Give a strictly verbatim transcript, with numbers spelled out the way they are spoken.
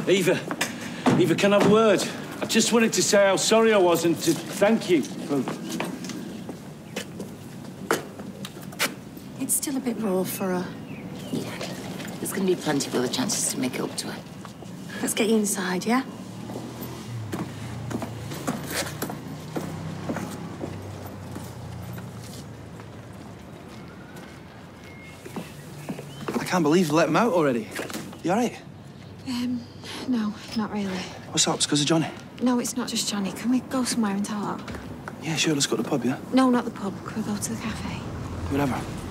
Eva, Eva, can I have a word? I just wanted to say how sorry I was and to thank you for... It's still a bit raw for her. Yeah. There's going to be plenty of other chances to make it up to her. Let's get you inside, yeah? I can't believe you let him out already. You all right? Um, no, not really. What's up? It's because of Johnny? No, it's not just Johnny. Can we go somewhere and talk? Yeah, sure. Let's go to the pub, yeah? No, not the pub. Can we go to the cafe? Whatever.